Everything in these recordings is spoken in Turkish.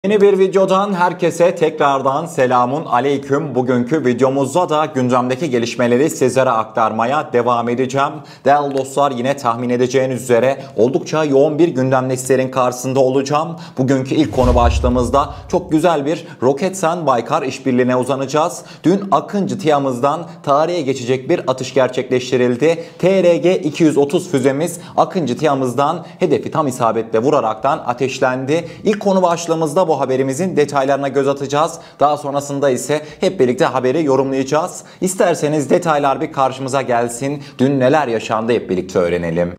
Yeni bir videodan herkese tekrardan selamun aleyküm. Bugünkü videomuzda da gündemdeki gelişmeleri sizlere aktarmaya devam edeceğim. Değerli dostlar, yine tahmin edeceğiniz üzere oldukça yoğun bir gündemle sizlerin karşısında olacağım. Bugünkü ilk konu başlığımızda çok güzel bir Roketsan-Baykar işbirliğine uzanacağız. Dün Akıncı TİHA'mızdan tarihe geçecek bir atış gerçekleştirildi. TRG-230 füzemiz Akıncı TİHA'mızdan hedefi tam isabetle vuraraktan ateşlendi. İlk konu başlığımızda bu haberimizin detaylarına göz atacağız. Daha sonrasında ise hep birlikte haberi yorumlayacağız. İsterseniz detaylar bir karşımıza gelsin. Dün neler yaşandı hep birlikte öğrenelim.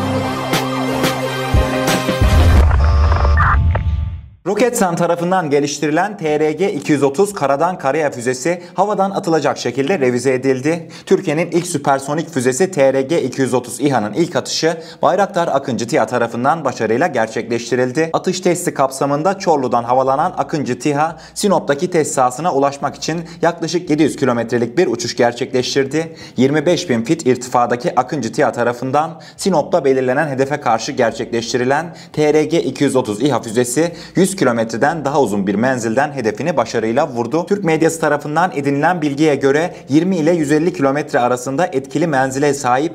Roketsan tarafından geliştirilen TRG-230 karadan karaya füzesi havadan atılacak şekilde revize edildi. Türkiye'nin ilk süpersonik füzesi TRG-230 İHA'nın ilk atışı Bayraktar Akıncı TİHA tarafından başarıyla gerçekleştirildi. Atış testi kapsamında Çorlu'dan havalanan Akıncı TİHA, Sinop'taki test sahasına ulaşmak için yaklaşık 700 kilometrelik bir uçuş gerçekleştirdi. 25.000 fit irtifadaki Akıncı TİHA tarafından Sinop'ta belirlenen hedefe karşı gerçekleştirilen TRG-230 İHA füzesi 100 kilometreden daha uzun bir menzilden hedefini başarıyla vurdu. Türk medyası tarafından edinilen bilgiye göre 20 ile 150 kilometre arasında etkili menzile sahip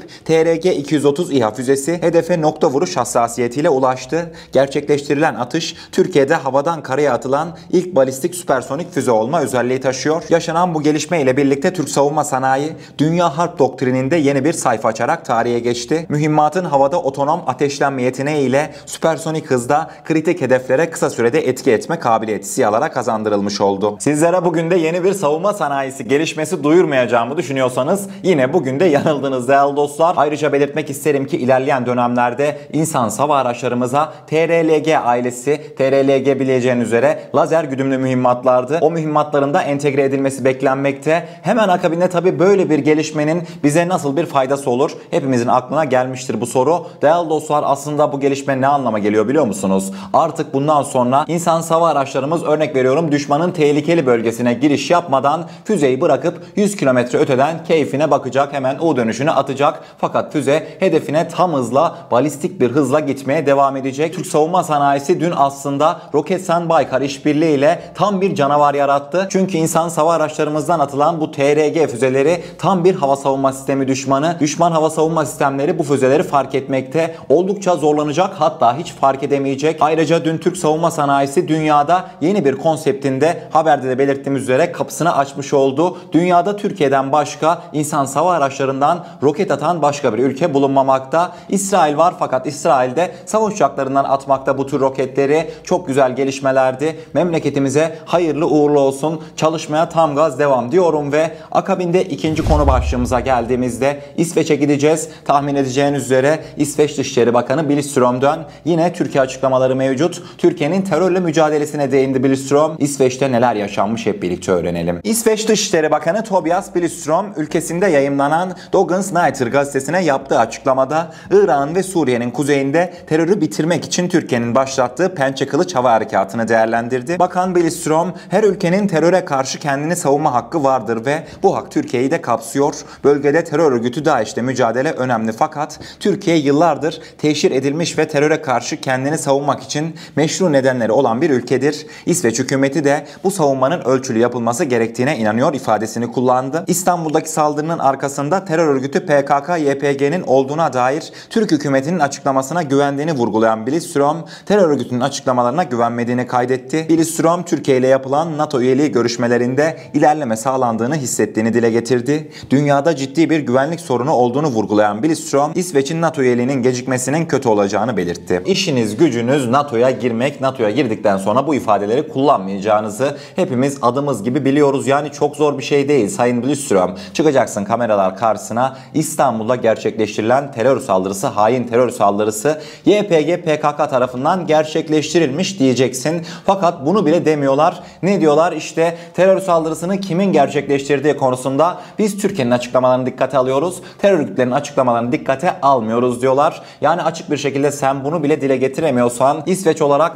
TRG-230 İHA füzesi hedefe nokta vuruş hassasiyetiyle ulaştı. Gerçekleştirilen atış Türkiye'de havadan karaya atılan ilk balistik süpersonik füze olma özelliği taşıyor. Yaşanan bu gelişme ile birlikte Türk savunma sanayi dünya harp doktrininde yeni bir sayfa açarak tarihe geçti. Mühimmatın havada otonom ateşlenme yeteneği ile süpersonik hızda kritik hedeflere kısa sürede etki etme kabiliyeti SİHA'lara kazandırılmış oldu. Sizlere bugün de yeni bir savunma sanayisi gelişmesi duyurmayacağımı düşünüyorsanız yine bugün de yanıldınız değerli dostlar. Ayrıca belirtmek isterim ki ilerleyen dönemlerde insan hava araçlarımıza TRLG ailesi, TRLG bileceğiniz üzere lazer güdümlü mühimmatlardı. O mühimmatların da entegre edilmesi beklenmekte. Hemen akabinde tabi böyle bir gelişmenin bize nasıl bir faydası olur? Hepimizin aklına gelmiştir bu soru. Değerli dostlar, aslında bu gelişme ne anlama geliyor biliyor musunuz? Artık bundan sonra İnsan hava araçlarımız, örnek veriyorum, düşmanın tehlikeli bölgesine giriş yapmadan füzeyi bırakıp 100 kilometre öteden keyfine bakacak, hemen U dönüşünü atacak. Fakat füze hedefine tam hızla, balistik bir hızla gitmeye devam edecek. Türk savunma sanayisi dün aslında Roketsan-Baykar işbirliği ile tam bir canavar yarattı. Çünkü insan hava araçlarımızdan atılan bu TRG füzeleri tam bir hava savunma sistemi düşmanı. Düşman hava savunma sistemleri bu füzeleri fark etmekte oldukça zorlanacak, hatta hiç fark edemeyecek. Ayrıca dün Türk savunma sanayisi dünyada yeni bir konseptinde, haberde de belirttiğimiz üzere, kapısını açmış oldu. Dünyada Türkiye'den başka insan hava araçlarından roket atan başka bir ülke bulunmamakta. İsrail var, fakat İsrail'de savaş uçaklarından atmakta bu tür roketleri. Çok güzel gelişmelerdi. Memleketimize hayırlı uğurlu olsun. Çalışmaya tam gaz devam diyorum ve akabinde ikinci konu başlığımıza geldiğimizde İsveç'e gideceğiz. Tahmin edeceğiniz üzere İsveç Dışişleri Bakanı Billström'den yine Türkiye açıklamaları mevcut. Türkiye'nin terörle mücadelesine değindi Billström. İsveç'te neler yaşanmış hep birlikte öğrenelim. İsveç Dışişleri Bakanı Tobias Billström ülkesinde yayımlanan Dagens Nyheter gazetesine yaptığı açıklamada İran ve Suriye'nin kuzeyinde terörü bitirmek için Türkiye'nin başlattığı Pençe Kılıç hava harekatını değerlendirdi. Bakan Billström, her ülkenin teröre karşı kendini savunma hakkı vardır ve bu hak Türkiye'yi de kapsıyor. Bölgede terör örgütü DAEŞ'le mücadele önemli, fakat Türkiye yıllardır teşhir edilmiş ve teröre karşı kendini savunmak için meşru nedenleri olan bir ülkedir. İsveç hükümeti de bu savunmanın ölçülü yapılması gerektiğine inanıyor ifadesini kullandı. İstanbul'daki saldırının arkasında terör örgütü PKK-YPG'nin olduğuna dair Türk hükümetinin açıklamasına güvendiğini vurgulayan Billström, terör örgütünün açıklamalarına güvenmediğini kaydetti. Billström, Türkiye ile yapılan NATO üyeliği görüşmelerinde ilerleme sağlandığını hissettiğini dile getirdi. Dünyada ciddi bir güvenlik sorunu olduğunu vurgulayan Billström, İsveç'in NATO üyeliğinin gecikmesinin kötü olacağını belirtti. İşiniz gücünüz NATO'ya girmek, NATO'ya girdikten sonra bu ifadeleri kullanmayacağınızı hepimiz adımız gibi biliyoruz. Yani çok zor bir şey değil Sayın Billström. Çıkacaksın kameralar karşısına, İstanbul'da gerçekleştirilen terör saldırısı, hain terör saldırısı YPG PKK tarafından gerçekleştirilmiş diyeceksin. Fakat bunu bile demiyorlar. Ne diyorlar? İşte terör saldırısını kimin gerçekleştirdiği konusunda biz Türkiye'nin açıklamalarını dikkate alıyoruz, terör örgütlerinin açıklamalarını dikkate almıyoruz diyorlar. Yani açık bir şekilde sen bunu bile dile getiremiyorsan İsveç olarak NATO'nun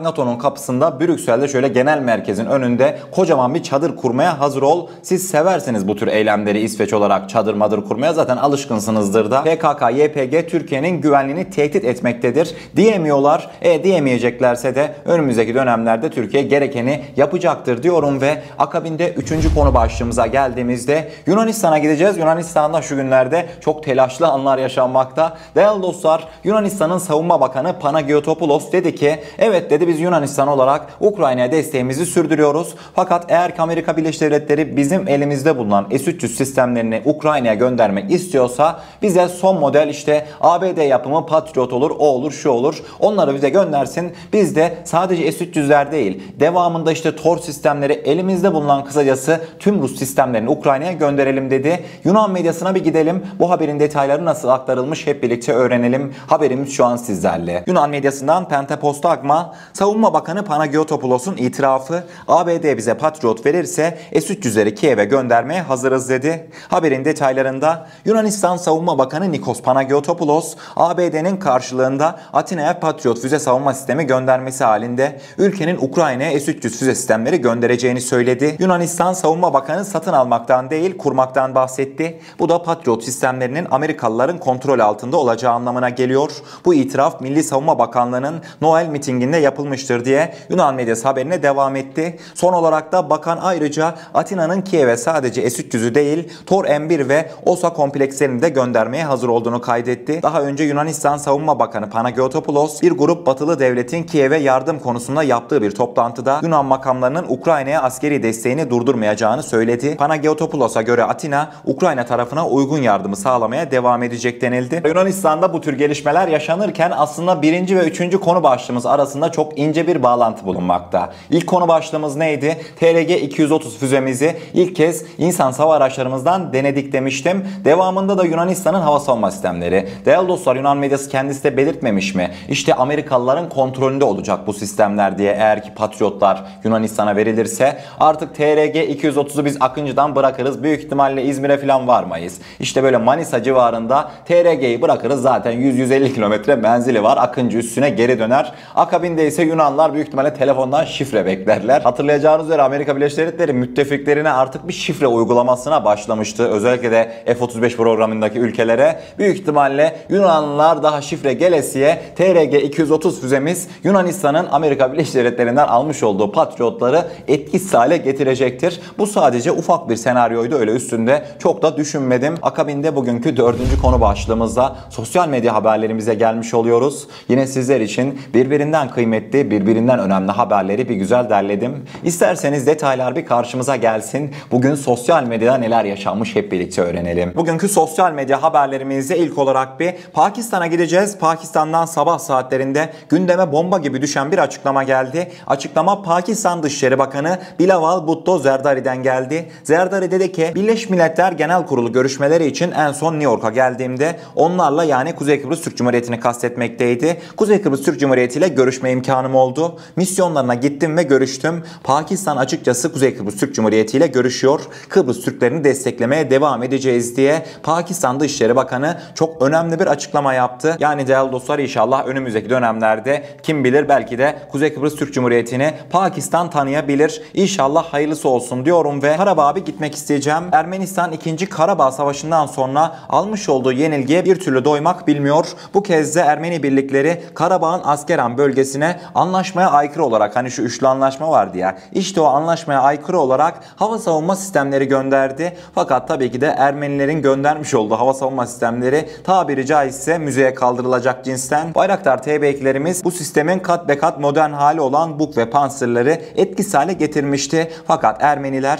kapısında Brüksel'de şöyle genel merkezin önünde kocaman bir çadır kurmaya hazır ol. Siz seversiniz bu tür eylemleri İsveç olarak çadır madır kurmaya, zaten alışkınsınızdır da. PKK, YPG Türkiye'nin güvenliğini tehdit etmektedir diyemiyorlar. Diyemeyeceklerse de önümüzdeki dönemlerde Türkiye gerekeni yapacaktır diyorum ve akabinde 3. konu başlığımıza geldiğimizde Yunanistan'a gideceğiz. Yunanistan'da şu günlerde çok telaşlı anlar yaşanmakta. Değerli dostlar, Yunanistan'ın Savunma Bakanı Panagiotopoulos dedi ki evet dedi, biz Yunanistan olarak Ukrayna'ya desteğimizi sürdürüyoruz. Fakat eğer ki Amerika Birleşik Devletleri bizim elimizde bulunan S-300 sistemlerini Ukrayna'ya göndermek istiyorsa bize son model işte ABD yapımı Patriot olur, o olur, şu olur. Onları bize göndersin. Biz de sadece S-300'ler değil, devamında işte Tor sistemleri, elimizde bulunan kısacası tüm Rus sistemlerini Ukrayna'ya gönderelim dedi. Yunan medyasına bir gidelim. Bu haberin detayları nasıl aktarılmış hep birlikte öğrenelim. Haberimiz şu an sizlerle. Yunan medyasından Pentapostagma, Savunma Bakanı Panagiotopoulos'un itirafı, ABD bize Patriot verirse S-300'leri Kiev'e göndermeye hazırız dedi. Haberin detaylarında Yunanistan Savunma Bakanı Nikos Panagiotopoulos, ABD'nin karşılığında Atina'ya Patriot füze savunma sistemi göndermesi halinde ülkenin Ukrayna'ya S-300 füze sistemleri göndereceğini söyledi. Yunanistan Savunma Bakanı satın almaktan değil kurmaktan bahsetti. Bu da Patriot sistemlerinin Amerikalıların kontrol altında olacağı anlamına geliyor. Bu itiraf Milli Savunma Bakanlığı'nın Noel mitinginde yapılmıştır diye Yunan medyası haberine devam etti. Son olarak da bakan ayrıca Atina'nın Kiev'e sadece S-300'ü değil Tor M1 ve OSA komplekslerini de göndermeye hazır olduğunu kaydetti. Daha önce Yunanistan Savunma Bakanı Panagiotopoulos bir grup batılı devletin Kiev'e yardım konusunda yaptığı bir toplantıda Yunan makamlarının Ukrayna'ya askeri desteğini durdurmayacağını söyledi. Panagiotopoulos'a göre Atina Ukrayna tarafına uygun yardımı sağlamaya devam edecek denildi. Yunanistan'da bu tür gelişmeler yaşanırken aslında 1. ve 3. konu başlığımız arasında çok ince bir bağlantı bulunmakta. İlk konu başlığımız neydi? TRG-230 füzemizi ilk kez insansız hava araçlarımızdan denedik demiştim. Devamında da Yunanistan'ın hava savunma sistemleri. Değerli dostlar, Yunan medyası kendisi de belirtmemiş mi? İşte Amerikalıların kontrolünde olacak bu sistemler diye, eğer ki Patriotlar Yunanistan'a verilirse. Artık TRG-230'u biz Akıncı'dan bırakırız. Büyük ihtimalle İzmir'e falan varmayız. İşte böyle Manisa civarında TRG'yi bırakırız. Zaten 100-150 kilometre menzili var. Akıncı üstüne geri döner. Akabinde ise Yunanlar büyük ihtimalle telefondan şifre beklerler. Hatırlayacağınız üzere Amerika Birleşik Devletleri müttefiklerine artık bir şifre uygulamasına başlamıştı. Özellikle de F-35 programındaki ülkelere. Büyük ihtimalle Yunanlılar daha şifre gelesiye TRG-230 füzemiz Yunanistan'ın Amerika Birleşik Devletleri'nden almış olduğu Patriotları etkisiz hale getirecektir. Bu sadece ufak bir senaryoydu. Öyle üstünde çok da düşünmedim. Akabinde bugünkü 4. konu başlığımızda sosyal medya haberlerimize gelmiş oluyoruz. Yine sizler için birbirinden kıymetli, birbirinden önemli haberleri bir güzel derledim. İsterseniz detaylar bir karşımıza gelsin. Bugün sosyal medyada neler yaşanmış hep birlikte öğrenelim. Bugünkü sosyal medya haberlerimizde ilk olarak bir Pakistan'a gideceğiz. Pakistan'dan sabah saatlerinde gündeme bomba gibi düşen bir açıklama geldi. Açıklama Pakistan Dışişleri Bakanı Bilawal Bhutto Zerdari'den geldi. Zerdari dedi ki Birleşmiş Milletler Genel Kurulu görüşmeleri için en son New York'a geldiğimde onlarla, yani Kuzey Kıbrıs Türk Cumhuriyeti'ni kastetmekteydi. Kuzey Kıbrıs Türk Cumhuriyeti ile görüşme imkanım oldu. Misyonlarına gittim ve görüştüm. Pakistan açıkçası Kuzey Kıbrıs Türk Cumhuriyeti ile görüşüyor. Kıbrıs Türklerini desteklemeye devam edeceğiz diye Pakistan Dışişleri Bakanı çok önemli bir açıklama yaptı. Yani değerli dostlar, inşallah önümüzdeki dönemlerde kim bilir belki de Kuzey Kıbrıs Türk Cumhuriyeti'ni Pakistan tanıyabilir. İnşallah hayırlısı olsun diyorum ve Karabağ'a bir gitmek isteyeceğim. Ermenistan 2. Karabağ Savaşı'ndan sonra almış olduğu yenilgiye bir türlü doymak bilmiyor. Bu kez de Ermeni birlikleri Karabağ'ın Askeran bölgesine anlaşmaya aykırı olarak, hani şu üçlü anlaşma vardı ya, işte o anlaşmaya aykırı olarak hava savunma sistemleri gönderdi. Fakat tabii ki de Ermenilerin göndermiş olduğu hava savunma sistemleri tabiri caizse müzeye kaldırılacak cinsten. Bayraktar TB2'lerimiz bu sistemin kat be kat modern hali olan Buk ve Panzer'ları etkisiz hale getirmişti. Fakat Ermeniler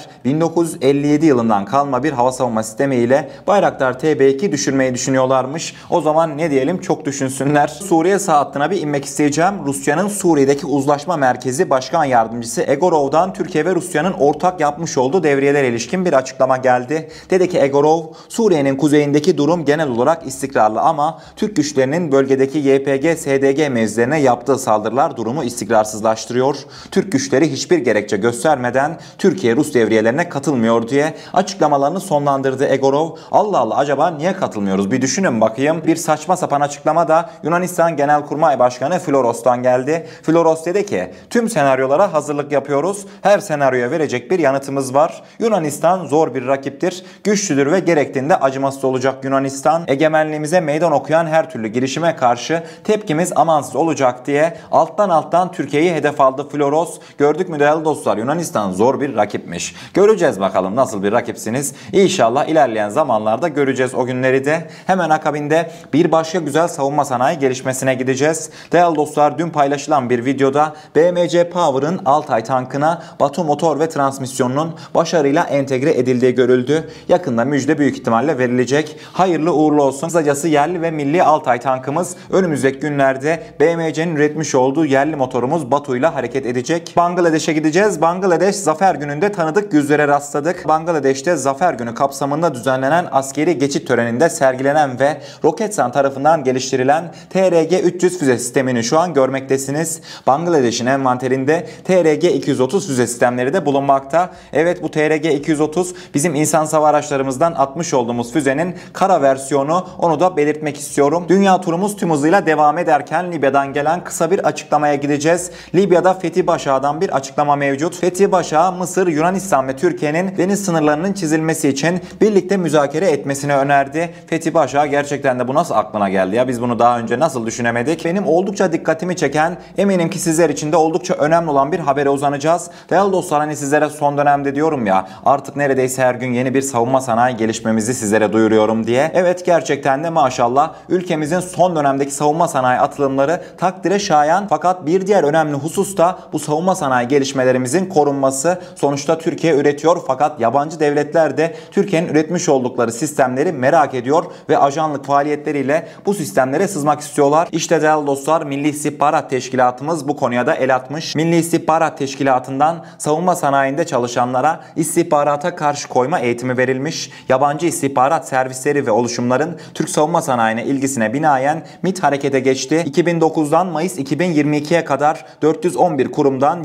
1957 yılından kalma bir hava savunma sistemi ile Bayraktar TB2 düşürmeyi düşünüyorlarmış. O zaman ne diyelim, çok düşünsünler. Suriye sağ hattına bir inmek isteyeceğim. Rusya'nın Suriye'deki uzlaşma merkezi başkan yardımcısı Egorov'dan Türkiye ve Rusya'nın ortak yapmış olduğu devriyelere ilişkin bir açıklama geldi. Dedi ki Egorov, Suriye'nin kuzeyindeki durum genel olarak istikrarlı ama Türk güçlerinin bölgedeki YPG-SDG mevzilerine yaptığı saldırılar durumu istikrarsızlaştırıyor. Türk güçleri hiçbir gerekçe göstermeden Türkiye-Rus devriyelerine katılmıyor diye açıklamalarını sonlandırdı Egorov. Allah Allah, acaba niye katılmıyoruz? Bir düşünün bakayım. Bir saçma sapan açıklama da Yunanistan Genelkurmay Başkanı Floros'tan geldi. Floros Floros dedi ki tüm senaryolara hazırlık yapıyoruz. Her senaryoya verecek bir yanıtımız var. Yunanistan zor bir rakiptir. Güçlüdür ve gerektiğinde acımasız olacak Yunanistan. Egemenliğimize meydan okuyan her türlü girişime karşı tepkimiz amansız olacak diye alttan Türkiye'yi hedef aldı Floros. Gördük mü değerli dostlar, Yunanistan zor bir rakipmiş. Göreceğiz bakalım nasıl bir rakipsiniz. İnşallah ilerleyen zamanlarda göreceğiz o günleri de. Hemen akabinde bir başka güzel savunma sanayi gelişmesine gideceğiz. Değerli dostlar, dün paylaşılan bir videoda BMC Power'ın Altay tankına Batu motor ve transmisyonunun başarıyla entegre edildiği görüldü. Yakında müjde büyük ihtimalle verilecek. Hayırlı uğurlu olsun. Kısacası yerli ve milli Altay tankımız önümüzdeki günlerde BMC'nin üretmiş olduğu yerli motorumuz Batu ile hareket edecek. Bangladeş'e gideceğiz. Bangladeş Zafer Günü'nde tanıdık yüzlere rastladık. Bangladeş'te Zafer Günü kapsamında düzenlenen askeri geçit töreninde sergilenen ve Roketsan tarafından geliştirilen TRG-300 füze sistemini şu an görmektesiniz. Bangladeş'in envanterinde TRG-230 füze sistemleri de bulunmakta. Evet, bu TRG-230 bizim insansız hava araçlarımızdan atmış olduğumuz füzenin kara versiyonu, onu da belirtmek istiyorum. Dünya turumuz tüm hızıyla devam ederken Libya'dan gelen kısa bir açıklamaya gideceğiz. Libya'da Fethi Başak'dan bir açıklama mevcut. Fethi Başak, Mısır, Yunanistan ve Türkiye'nin deniz sınırlarının çizilmesi için birlikte müzakere etmesini önerdi. Fethi Başak, gerçekten de bu nasıl aklına geldi ya? Biz bunu daha önce nasıl düşünemedik? Benim oldukça dikkatimi çeken, eminim ki sizler için de oldukça önemli olan bir habere uzanacağız. Değerli dostlar, hani sizlere son dönemde diyorum ya, artık neredeyse her gün yeni bir savunma sanayi gelişmemizi sizlere duyuruyorum diye. Evet, gerçekten de maşallah ülkemizin son dönemdeki savunma sanayi atılımları takdire şayan, fakat bir diğer önemli husus da bu savunma sanayi gelişmelerimizin korunması. Sonuçta Türkiye üretiyor, fakat yabancı devletler de Türkiye'nin üretmiş oldukları sistemleri merak ediyor ve ajanlık faaliyetleriyle bu sistemlere sızmak istiyorlar. İşte değerli dostlar, Milli İstihbarat Teşkilatımız bu konuya da el atmış. Milli İstihbarat Teşkilatı'ndan savunma sanayinde çalışanlara istihbarata karşı koyma eğitimi verilmiş. Yabancı istihbarat servisleri ve oluşumların Türk savunma sanayine ilgisine binaen MİT harekete geçti. 2009'dan Mayıs 2022'ye kadar 411 kurumdan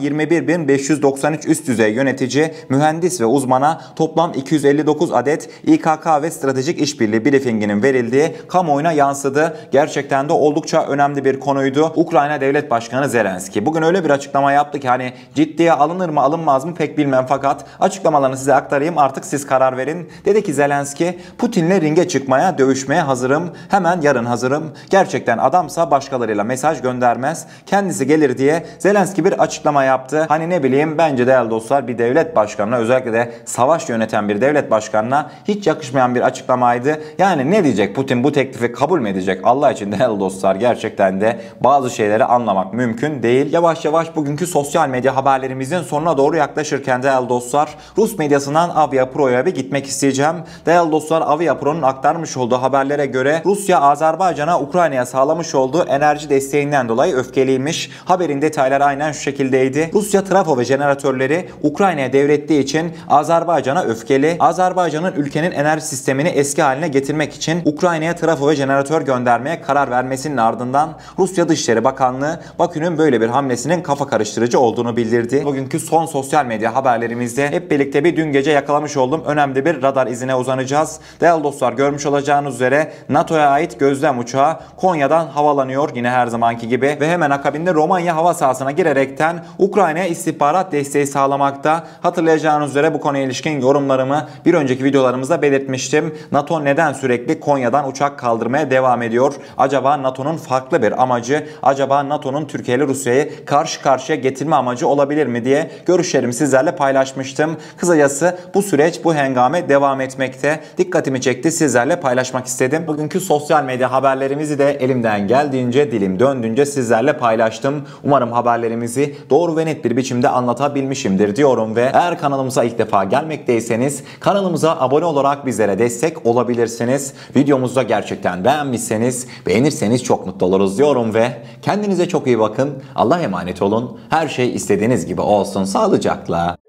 21.593 üst düzey yönetici, mühendis ve uzmana toplam 259 adet İKK ve stratejik işbirliği briefinginin verildiği kamuoyuna yansıdı. Gerçekten de oldukça önemli bir konuydu. Ukrayna Devlet Başkanı Zelenski bugün öyle bir açıklama yaptı ki hani ciddiye alınır mı alınmaz mı pek bilmem, fakat açıklamalarını size aktarayım, artık siz karar verin. Dedi ki Zelenski, Putin'le ringe çıkmaya, dövüşmeye hazırım. Hemen yarın hazırım. Gerçekten adamsa başkalarıyla mesaj göndermez. Kendisi gelir diye Zelenski bir açıklama yaptı. Hani ne bileyim, bence değerli dostlar, bir devlet başkanına, özellikle de savaş yöneten bir devlet başkanına hiç yakışmayan bir açıklamaydı. Yani ne diyecek Putin, bu teklifi kabul mü edecek? Allah için değerli dostlar, gerçekten de bazı şeyleri anlamak mümkün değil. Yavaş yavaş bugünkü sosyal medya haberlerimizin sonuna doğru yaklaşırken değerli dostlar, Rus medyasından Avia Pro'ya bir gitmek isteyeceğim. Değerli dostlar, Avia Pro'nun aktarmış olduğu haberlere göre Rusya Azerbaycan'a Ukrayna'ya sağlamış olduğu enerji desteğinden dolayı öfkeliymiş. Haberin detayları aynen şu şekildeydi. Rusya trafo ve jeneratörleri Ukrayna'ya devrettiği için Azerbaycan'a öfkeli. Azerbaycan'ın ülkenin enerji sistemini eski haline getirmek için Ukrayna'ya trafo ve jeneratör göndermeye karar vermesinin ardından Rusya Dışişleri Bakanlığı Bakü'nün böyle bir hamlesinin kafa karıştırıcı olduğunu bildirdi. Bugünkü son sosyal medya haberlerimizde hep birlikte bir dün gece yakalamış olduğum önemli bir radar izine uzanacağız. Değerli dostlar, görmüş olacağınız üzere NATO'ya ait gözlem uçağı Konya'dan havalanıyor yine her zamanki gibi ve hemen akabinde Romanya hava sahasına girerekten Ukrayna'ya istihbarat desteği sağlamakta. Hatırlayacağınız üzere bu konuya ilişkin yorumlarımı bir önceki videolarımızda belirtmiştim. NATO neden sürekli Konya'dan uçak kaldırmaya devam ediyor? Acaba NATO'nun farklı bir amacı, acaba NATO'nun Türkiye ile Rusya'yı karşı karşıya getirme amacı olabilir mi diye görüşlerimi sizlerle paylaşmıştım. Kısacası bu süreç, bu hengame devam etmekte. Dikkatimi çekti, sizlerle paylaşmak istedim. Bugünkü sosyal medya haberlerimizi de elimden geldiğince, dilim döndüğünce sizlerle paylaştım. Umarım haberlerimizi doğru ve net bir biçimde anlatabilmişimdir diyorum ve eğer kanalımıza ilk defa gelmekteyseniz kanalımıza abone olarak bizlere destek olabilirsiniz. Videomuzu da gerçekten beğenmişseniz, beğenirseniz çok mutlu oluruz diyorum ve kendinize çok iyi bakın. Allah'a emanet olun. Her şey istediğiniz gibi olsun. Sağlıcakla.